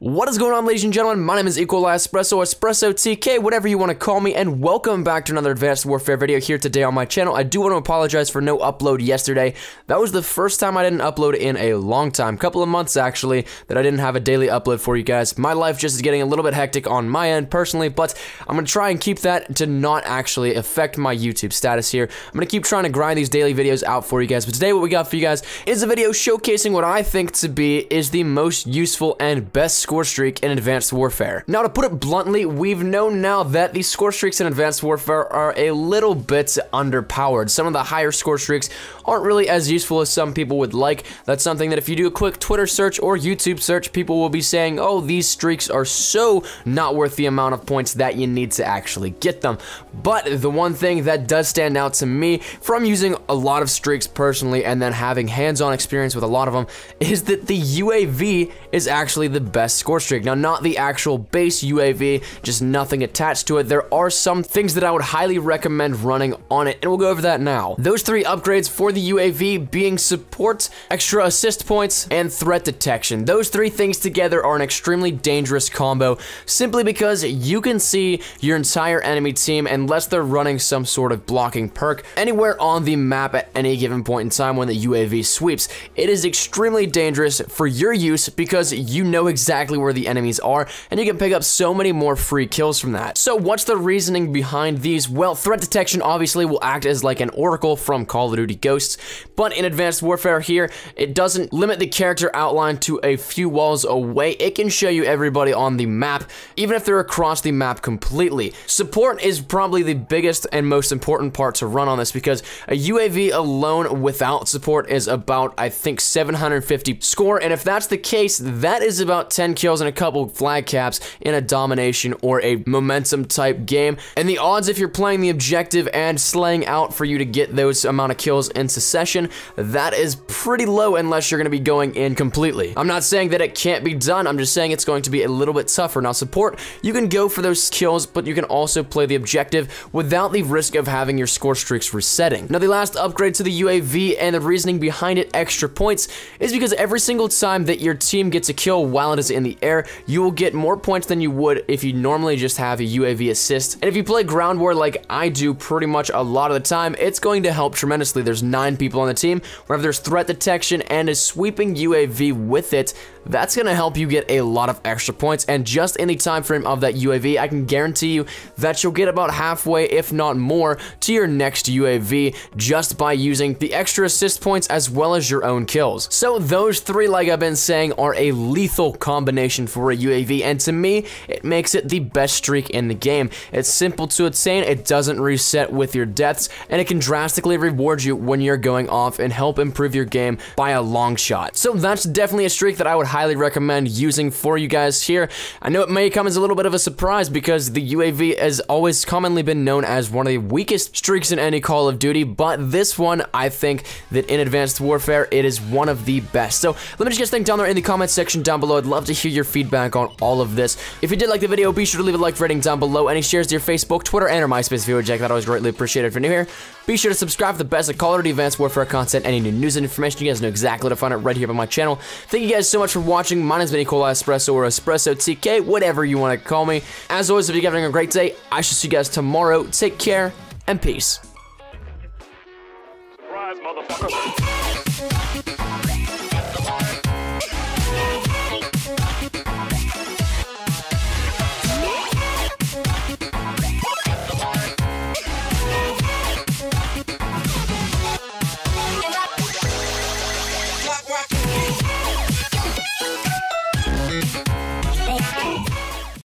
What is going on, ladies and gentlemen? My name is Espresso, Espresso TK, whatever you want to call me, and welcome back to another Advanced Warfare video here today on my channel. I do want to apologize for no upload yesterday. That was the first time I didn't upload in a long time, couple of months actually, that I didn't have a daily upload for you guys. My life just is getting a little bit hectic on my end personally, but I'm going to try and keep that to not actually affect my YouTube status here. I'm going to keep trying to grind these daily videos out for you guys, but today what we got for you guys is a video showcasing what I think to be is the most useful and best score streak in Advanced Warfare. Now, to put it bluntly, we've known now that the score streaks in Advanced Warfare are a little bit underpowered. Some of the higher score streaks aren't really as useful as some people would like. That's something that if you do a quick Twitter search or YouTube search, people will be saying, oh, these streaks are so not worth the amount of points that you need to actually get them. But the one thing that does stand out to me from using a lot of streaks personally and then having hands-on experience with a lot of them is that the UAV is actually the best score streak. Now, not the actual base UAV, just nothing attached to it. There are some things that I would highly recommend running on it, and we'll go over that now. Those three upgrades for the UAV being support, extra assist points, and threat detection. Those three things together are an extremely dangerous combo, simply because you can see your entire enemy team unless they're running some sort of blocking perk anywhere on the map at any given point in time when the UAV sweeps. It is extremely dangerous for your use because you know exactly where the enemies are, and you can pick up so many more free kills from that. So what's the reasoning behind these? Well, threat detection obviously will act as like an oracle from Call of Duty Ghosts, but in Advanced Warfare here, it doesn't limit the character outline to a few walls away. It can show you everybody on the map, even if they're across the map completely. Support is probably the biggest and most important part to run on this, because a UAV alone without support is about, I think, 750 score, and if that's the case, that is about 10 kills and a couple flag caps in a domination or a momentum type game, and the odds if you're playing the objective and slaying out for you to get those amount of kills in succession, that is pretty low unless you're going to be going in completely. I'm not saying that it can't be done, I'm just saying it's going to be a little bit tougher. Now, support, you can go for those kills, but you can also play the objective without the risk of having your score streaks resetting. Now, the last upgrade to the UAV and the reasoning behind it, extra points, is because every single time that your team gets a kill while it is in the air, you will get more points than you would if you normally just have a UAV assist. And if you play ground war like I do pretty much a lot of the time, it's going to help tremendously. There's 9 people on the team. Whenever there's threat detection and a sweeping UAV with it, that's going to help you get a lot of extra points, and just in the time frame of that UAV, I can guarantee you that you'll get about halfway, if not more, to your next UAV just by using the extra assist points as well as your own kills. So those three, like I've been saying, are a lethal combination for a UAV, and to me, it makes it the best streak in the game. It's simple to attain, it doesn't reset with your deaths, and it can drastically reward you when you're going off and help improve your game by a long shot. So that's definitely a streak that I would highly recommend using for you guys here. I know it may come as a little bit of a surprise because the UAV has always commonly been known as one of the weakest streaks in any Call of Duty, but this one, I think that in Advanced Warfare, it is one of the best. So let me just guys think down there in the comment section down below. I'd love to hear your feedback on all of this. If you did like the video, be sure to leave a like rating down below. Any shares to your Facebook, Twitter, and or MySpace if you would check that. Always greatly appreciated. If you're new here, be sure to subscribe for the best of Call of Duty Advanced Warfare content. Any new news and information, you guys know exactly where to find it right here on my channel. Thank you guys so much for watching. My name's been Espresso or Espresso TK, whatever you want to call me. As always, if you're having a great day, I shall see you guys tomorrow. Take care and peace. Surprise, motherfucker.